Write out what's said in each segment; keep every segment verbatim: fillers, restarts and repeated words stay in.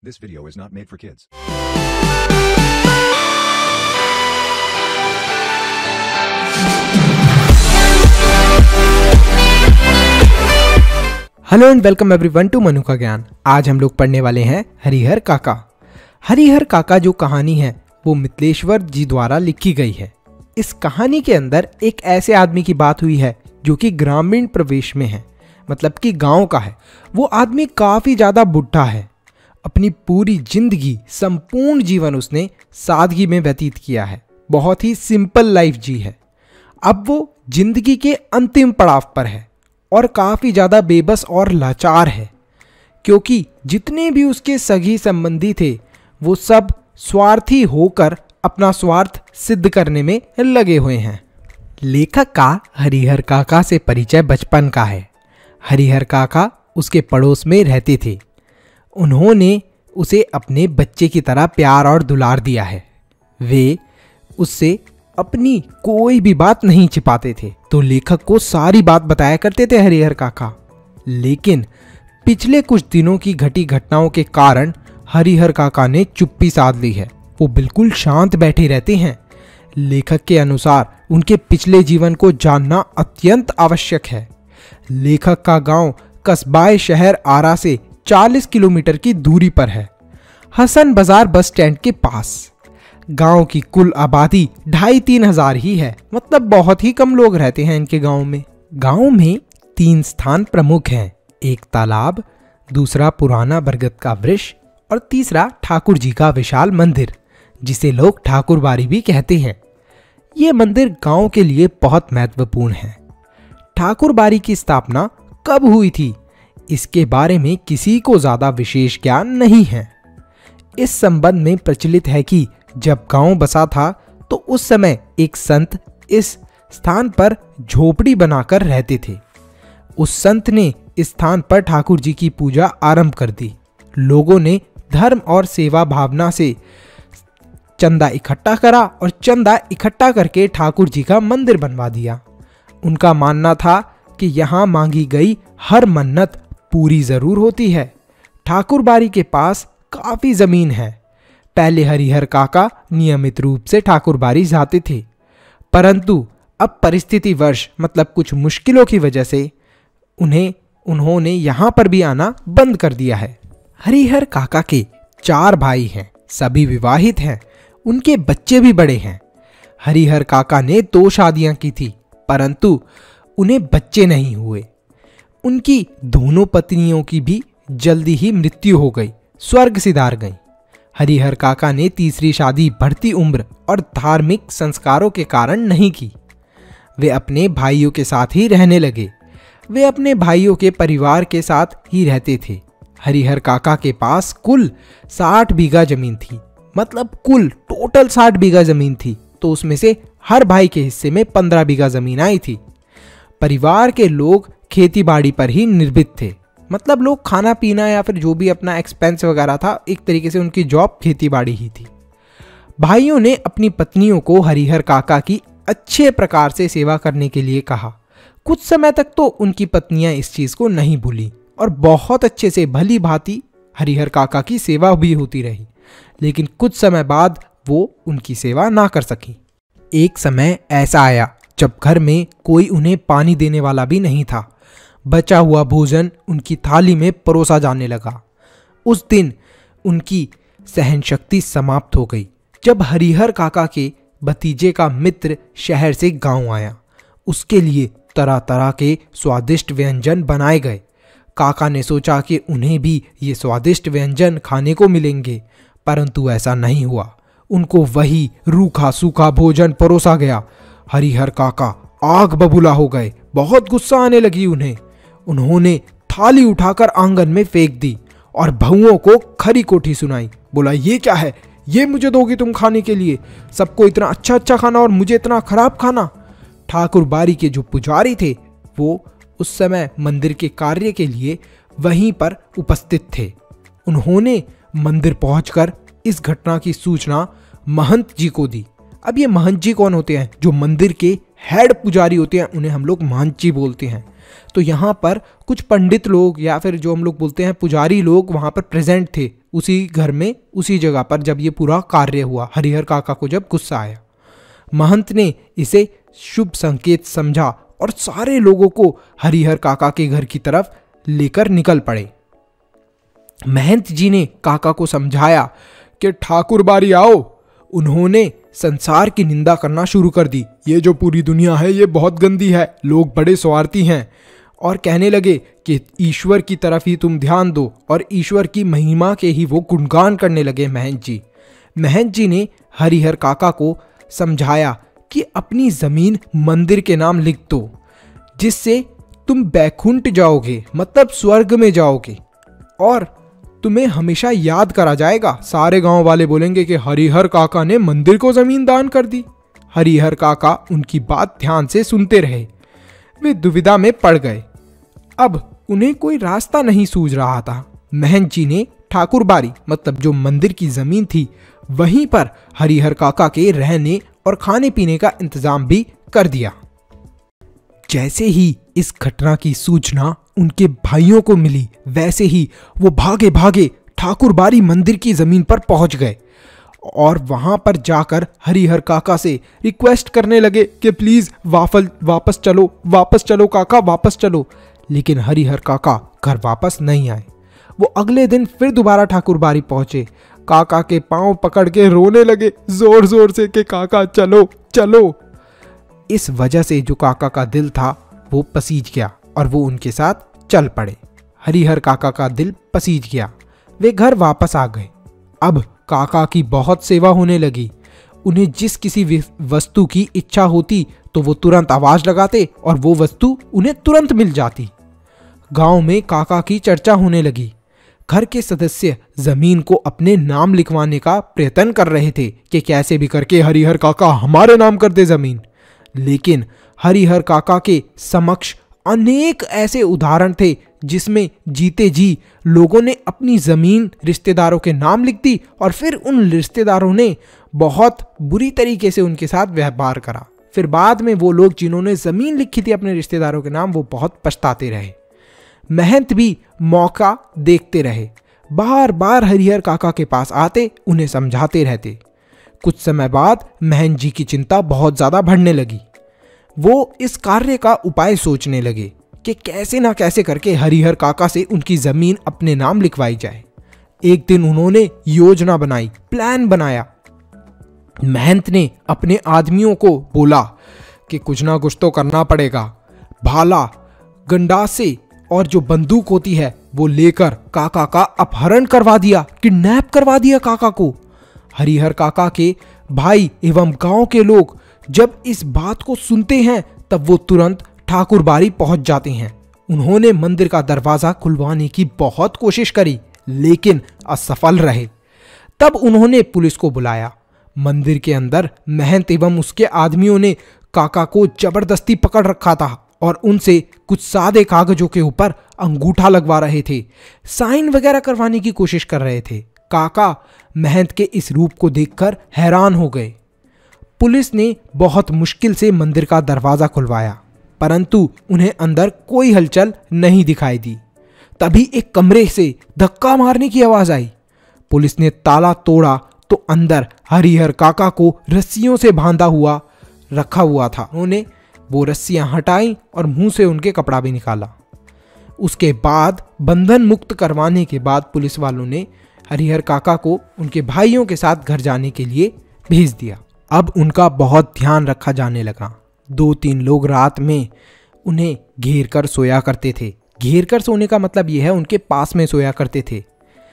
This video is not made for kids. Hello and welcome everyone to Manu का ज्ञान। आज हम लोग पढ़ने वाले हैं हरिहर काका। हरिहर काका जो कहानी है वो मिथिलेश्वर जी द्वारा लिखी गई है। इस कहानी के अंदर एक ऐसे आदमी की बात हुई है जो कि ग्रामीण प्रवेश में है, मतलब कि गांव का है। वो आदमी काफी ज्यादा बुढ़ा है। अपनी पूरी जिंदगी, संपूर्ण जीवन उसने सादगी में व्यतीत किया है, बहुत ही सिंपल लाइफ जी है। अब वो जिंदगी के अंतिम पड़ाव पर है और काफी ज्यादा बेबस और लाचार है, क्योंकि जितने भी उसके सगी संबंधी थे वो सब स्वार्थी होकर अपना स्वार्थ सिद्ध करने में लगे हुए हैं। लेखक का हरिहर काका से परिचय बचपन का है। हरिहर काका उसके पड़ोस में रहते थे। उन्होंने उसे अपने बच्चे की तरह प्यार और दुलार दिया है। वे उससे अपनी कोई भी बात नहीं छिपाते थे, तो लेखक को सारी बात बताया करते थे हरिहर काका। लेकिन पिछले कुछ दिनों की घटी घटनाओं के कारण हरिहर काका ने चुप्पी साध ली है। वो बिल्कुल शांत बैठे रहते हैं। लेखक के अनुसार उनके पिछले जीवन को जानना अत्यंत आवश्यक है। लेखक का गांव कस्बाए शहर आरा से चालीस किलोमीटर की दूरी पर है, हसन बाजार बस स्टैंड के पास। गांव की कुल आबादी ढाई तीन हजार ही है, मतलब बहुत ही कम लोग रहते हैं इनके गांव में। गांव में तीन स्थान प्रमुख हैं, एक तालाब, दूसरा पुराना बरगद का वृक्ष और तीसरा ठाकुर जी का विशाल मंदिर, जिसे लोग ठाकुर बाड़ी भी कहते हैं। ये मंदिर गांव के लिए बहुत महत्वपूर्ण है। ठाकुर बाड़ी की स्थापना कब हुई थी, इसके बारे में किसी को ज्यादा विशेष ज्ञान नहीं है। इस संबंध में प्रचलित है कि जब गांव बसा था तो उस समय एक संत इस स्थान पर झोपड़ी बनाकर रहते थे। उस संत ने इस स्थान पर ठाकुर जी की पूजा आरंभ कर दी। लोगों ने धर्म और सेवा भावना से चंदा इकट्ठा करा और चंदा इकट्ठा करके ठाकुर जी का मंदिर बनवा दिया। उनका मानना था कि यहाँ मांगी गई हर मन्नत पूरी जरूर होती है। ठाकुर बाड़ी के पास काफी जमीन है। पहले हरिहर काका नियमित रूप से ठाकुर बाड़ी जाते थे, परंतु अब परिस्थिति वर्ष मतलब कुछ मुश्किलों की वजह से उन्हें उन्होंने यहाँ पर भी आना बंद कर दिया है। हरिहर काका के चार भाई हैं, सभी विवाहित हैं, उनके बच्चे भी बड़े हैं। हरिहर काका ने दो शादियां की थी, परंतु उन्हें बच्चे नहीं हुए। उनकी दोनों पत्नियों की भी जल्दी ही मृत्यु हो गई, स्वर्ग सिधार गई। हरिहर काका ने तीसरी शादी बढ़ती उम्र और धार्मिक संस्कारों के कारण नहीं की। वे अपने भाइयों के साथ ही रहने लगे। वे अपने भाइयों के परिवार के साथ ही रहते थे। हरिहर काका के पास कुल साठ बीघा जमीन थी, मतलब कुल टोटल साठ बीघा जमीन थी, तो उसमें से हर भाई के हिस्से में पंद्रह बीघा जमीन आई थी। परिवार के लोग खेती बाड़ी पर ही निर्भर थे, मतलब लोग खाना पीना या फिर जो भी अपना एक्सपेंस वगैरह था, एक तरीके से उनकी जॉब खेती बाड़ी ही थी। भाइयों ने अपनी पत्नियों को हरिहर काका की अच्छे प्रकार से सेवा करने के लिए कहा। कुछ समय तक तो उनकी पत्नियां इस चीज को नहीं भूली और बहुत अच्छे से भली भांति हरिहर काका की सेवा भी होती रही, लेकिन कुछ समय बाद वो उनकी सेवा ना कर सकी। एक समय ऐसा आया जब घर में कोई उन्हें पानी देने वाला भी नहीं था। बचा हुआ भोजन उनकी थाली में परोसा जाने लगा। उस दिन उनकी सहन शक्ति समाप्त हो गई जब हरिहर काका के भतीजे का मित्र शहर से गांव आया। उसके लिए तरह तरह के स्वादिष्ट व्यंजन बनाए गए। काका ने सोचा कि उन्हें भी ये स्वादिष्ट व्यंजन खाने को मिलेंगे, परंतु ऐसा नहीं हुआ। उनको वही रूखा सूखा भोजन परोसा गया। हरिहर काका आग बबूला हो गए, बहुत गुस्सा आने लगी उन्हें। उन्होंने थाली उठाकर आंगन में फेंक दी और बहुओं को खरी कोठी सुनाई। बोला, ये क्या है, ये मुझे दोगी तुम खाने के लिए? सबको इतना अच्छा अच्छा खाना और मुझे इतना खराब खाना। ठाकुर बाड़ी के जो पुजारी थे वो उस समय मंदिर के कार्य के लिए वहीं पर उपस्थित थे। उन्होंने मंदिर पहुंचकर इस घटना की सूचना महंत जी को दी। अब ये महंत जी कौन होते हैं? जो मंदिर के हेड पुजारी होते हैं, उन्हें हम लोग महंत जी बोलते हैं। तो यहाँ पर कुछ पंडित लोग या फिर जो हम लोग बोलते हैं पुजारी लोग वहाँ पर प्रेजेंट थे। उसी घर में उसी जगह पर जब ये पूरा कार्य हुआ। हरिहर काका को जब गुस्सा आया, महंत ने इसे शुभ संकेत समझा और सारे लोगों को हरिहर काका के घर की तरफ लेकर निकल पड़े। महंत जी ने काका को समझाया कि ठाकुर बारी आओ। उन्होंने संसार की निंदा करना शुरू कर दी। ये जो पूरी दुनिया है ये बहुत गंदी है, लोग बड़े स्वार्थी हैं, और कहने लगे कि ईश्वर की तरफ ही तुम ध्यान दो, और ईश्वर की महिमा के ही वो गुणगान करने लगे महंत जी। महंत जी ने हरिहर काका को समझाया कि अपनी जमीन मंदिर के नाम लिख दो, जिससे तुम बैकुंठ जाओगे, मतलब स्वर्ग में जाओगे, और तुम्हें हमेशा याद करा जाएगा। सारे गांव वाले बोलेंगे कि हरिहर काका ने मंदिर को जमीन दान कर दी। हरिहर काका उनकी बात ध्यान से सुनते रहे। वे दुविधा में पड़ गए। अब उन्हें कोई रास्ता नहीं सूझ रहा था। महंत जी ने ठाकुर बारी, मतलब जो मंदिर की जमीन थी, वहीं पर हरिहर काका के रहने और खाने पीने का इंतजाम भी कर दिया। जैसे ही इस घटना की सूचना उनके भाइयों को मिली, वैसे ही वो भागे भागे ठाकुर बारी मंदिर की जमीन पर पहुंच गए और वहां पर जाकर हरिहर काका से रिक्वेस्ट करने लगे कि प्लीज वाफल वापस चलो, वापस चलो काका, वापस चलो। लेकिन हरिहर काका घर वापस नहीं आए। वो अगले दिन फिर दोबारा ठाकुर बारी पहुंचे, काका के पांव पकड़ के रोने लगे जोर जोर से कि काका चलो चलो। इस वजह से जो काका का दिल था वो पसीज गया और वो उनके साथ चल पड़े। हरिहर काका का दिल पसीज गया। वे घर वापस आ गए। अब काका की बहुत सेवा होने लगी। उन्हें जिस किसी वस्तु की इच्छा होती तो वो तुरंत आवाज लगाते और वो वस्तु उन्हें तुरंत मिल जाती। गांव में काका की चर्चा होने लगी। घर के सदस्य जमीन को अपने नाम लिखवाने का प्रयत्न कर रहे थे कि कैसे भी करके हरिहर काका हमारे नाम कर दे जमीन। लेकिन हरिहर काका के समक्ष अनेक ऐसे उदाहरण थे जिसमें जीते जी लोगों ने अपनी जमीन रिश्तेदारों के नाम लिख दी और फिर उन रिश्तेदारों ने बहुत बुरी तरीके से उनके साथ व्यवहार करा। फिर बाद में वो लोग जिन्होंने जमीन लिखी थी अपने रिश्तेदारों के नाम, वो बहुत पछताते रहे। महंत भी मौका देखते रहे, बार बार हरिहर काका के पास आते, उन्हें समझाते रहते। कुछ समय बाद महंत जी की चिंता बहुत ज्यादा बढ़ने लगी। वो इस कार्य का उपाय सोचने लगे कि कैसे ना कैसे करके हरिहर काका से उनकी जमीन अपने नाम लिखवाई जाए। एक दिन उन्होंने योजना बनाई, प्लान बनाया। महंत ने अपने आदमियों को बोला कि कुछ ना कुछ तो करना पड़ेगा। भाला, गंडासे और जो बंदूक होती है वो लेकर काका का अपहरण करवा दिया, किडनैप करवा दिया काका को। हरिहर काका के भाई एवं गांव के लोग जब इस बात को सुनते हैं तब वो तुरंत ठाकुर बारी पहुंच जाते हैं। उन्होंने मंदिर का दरवाजा खुलवाने की बहुत कोशिश करी लेकिन असफल रहे। तब उन्होंने पुलिस को बुलाया। मंदिर के अंदर महंत एवं उसके आदमियों ने काका को जबरदस्ती पकड़ रखा था और उनसे कुछ सादे कागजों के ऊपर अंगूठा लगवा रहे थे, साइन वगैरह करवाने की कोशिश कर रहे थे। काका महंत के इस रूप को देखकर हैरान हो गए। पुलिस ने बहुत मुश्किल से मंदिर का दरवाजा खुलवाया, परंतु उन्हें अंदर कोई हलचल नहीं दिखाई दी। तभी एक कमरे से धक्का मारने की आवाज आई। पुलिस ने ताला तोड़ा तो अंदर हरिहर काका को रस्सियों से बांधा हुआ रखा हुआ था। उन्होंने वो रस्सियां हटाई और मुंह से उनके कपड़ा भी निकाला। उसके बाद बंधन मुक्त करवाने के बाद पुलिस वालों ने हरिहर काका को उनके भाइयों के साथ घर जाने के लिए भेज दिया। अब उनका बहुत ध्यान रखा जाने लगा। दो तीन लोग रात में उन्हें घेर कर सोया करते थे। घेर कर सोने का मतलब यह है उनके पास में सोया करते थे।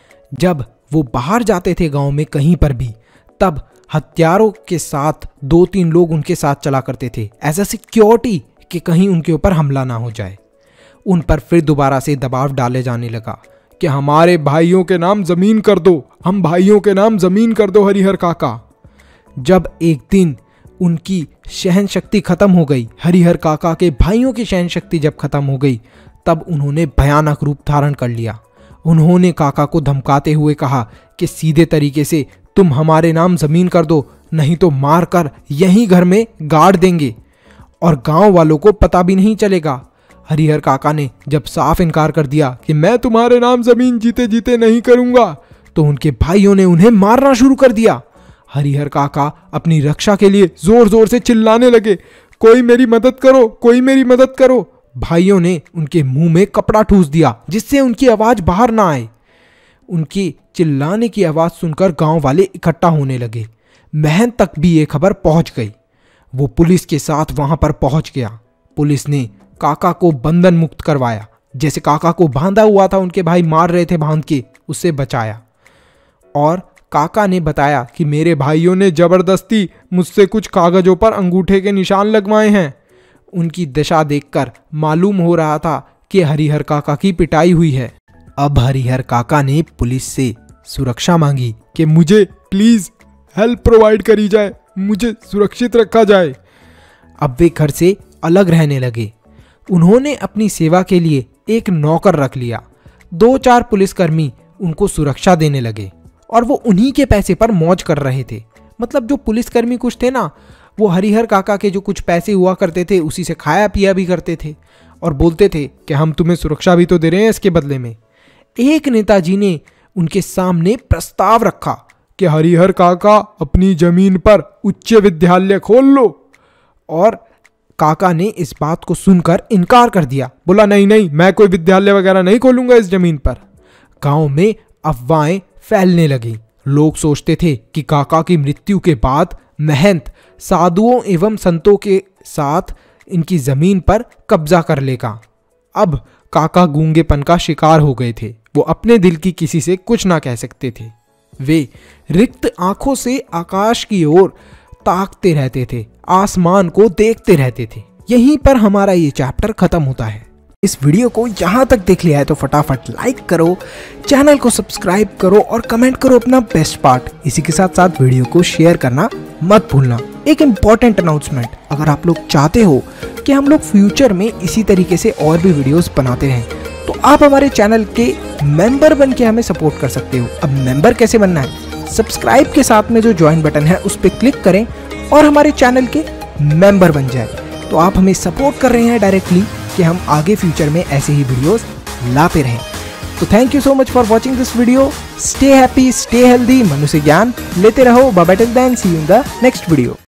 जब वो बाहर जाते थे गांव में कहीं पर भी, तब हथियारों के साथ दो तीन लोग उनके साथ चला करते थे, एज अ सिक्योरिटी कि कहीं उनके ऊपर हमला ना हो जाए। उन पर फिर दोबारा से दबाव डाले जाने लगा कि हमारे भाइयों के नाम जमीन कर दो, हम भाइयों के नाम जमीन कर दो हरिहर काका। जब एक दिन उनकी सहन शक्ति खत्म हो गई, हरिहर काका के भाइयों की सहन शक्ति जब खत्म हो गई, तब उन्होंने भयानक रूप धारण कर लिया। उन्होंने काका को धमकाते हुए कहा कि सीधे तरीके से तुम हमारे नाम जमीन कर दो, नहीं तो मारकर यहीं घर में गाड़ देंगे और गांव वालों को पता भी नहीं चलेगा। हरिहर काका ने जब साफ इनकार कर दिया कि मैं तुम्हारे नाम जमीन जीते जीते नहीं करूंगा, तो उनके भाइयों ने उन्हें मारना शुरू कर दिया। हरिहर काका अपनी रक्षा के लिए जोर जोर से चिल्लाने लगे, कोई मेरी मदद करो, कोई मेरी मदद करो। भाइयों ने उनके मुंह में कपड़ा ठूस दिया जिससे उनकी आवाज बाहर ना आए। उनकी चिल्लाने की आवाज सुनकर गांव वाले इकट्ठा होने लगे। महंत तक भी ये खबर पहुंच गई। वो पुलिस के साथ वहां पर पहुंच गया। पुलिस ने काका को बंधन मुक्त करवाया। जैसे काका को बांधा हुआ था, उनके भाई मार रहे थे बांध के, उससे बचाया। और काका ने बताया कि मेरे भाइयों ने जबरदस्ती मुझसे कुछ कागजों पर अंगूठे के निशान लगवाए हैं। उनकी दशा देखकर मालूम हो रहा था कि हरिहर काका की पिटाई हुई है। अब हरिहर काका ने पुलिस से सुरक्षा मांगी कि मुझे प्लीज हेल्प प्रोवाइड करी जाए, मुझे सुरक्षित रखा जाए। अब वे घर से अलग रहने लगे। उन्होंने अपनी सेवा के लिए एक नौकर रख लिया। दो चार पुलिसकर्मी उनको सुरक्षा देने लगे और वो उन्हीं के पैसे पर मौज कर रहे थे। मतलब जो पुलिसकर्मी कुछ थे ना, वो हरिहर काका के जो कुछ पैसे हुआ करते थे उसी से खाया पिया भी करते थे और बोलते थे कि हम तुम्हें सुरक्षा भी तो दे रहे हैं इसके बदले में। एक नेताजी ने उनके सामने प्रस्ताव रखा कि हरिहर काका अपनी जमीन पर उच्च विद्यालय खोल लो। और काका ने इस बात को सुनकर इनकार कर दिया, बोला नहीं नहीं, मैं कोई विद्यालय वगैरह नहीं खोलूंगा इस जमीन पर। गांव में अफवाहें फैलने लगी। लोग सोचते थे कि काका की मृत्यु के बाद महंत साधुओं एवं संतों के साथ इनकी जमीन पर कब्जा कर लेगा। अब काका गूंगेपन का शिकार हो गए थे। वो अपने दिल की किसी से कुछ ना कह सकते थे। वे रिक्त आंखों से आकाश की ओर ताकते रहते थे, आसमान को देखते रहते थे। यहीं पर हमारा ये चैप्टर खत्म होता है। इस वीडियो को यहाँ तक देख लिया है तो फटाफट लाइक करो, चैनल को सब्सक्राइब करो और कमेंट करो अपना बेस्ट पार्ट। इसी के साथ साथ वीडियो को शेयर करना मत भूलना। एक इम्पॉर्टेंट अनाउंसमेंट, अगर आप लोग चाहते हो कि हम लोग फ्यूचर में इसी तरीके से और भी वीडियोस बनाते रहें तो आप हमारे चैनल के मेंबर बन के हमें सपोर्ट कर सकते हो। अब मेंबर कैसे बनना है, सब्सक्राइब के साथ में जो ज्वाइन बटन है उस पर क्लिक करें और हमारे चैनल के मेंबर बन जाए। तो आप हमें सपोर्ट कर रहे हैं डायरेक्टली कि हम आगे फ्यूचर में ऐसे ही वीडियोस लाते रहें। तो thank you so much for watching this video. Stay happy, stay healthy, मनुष्य ज्ञान लेते रहो। Bye bye till then, see you in the next video.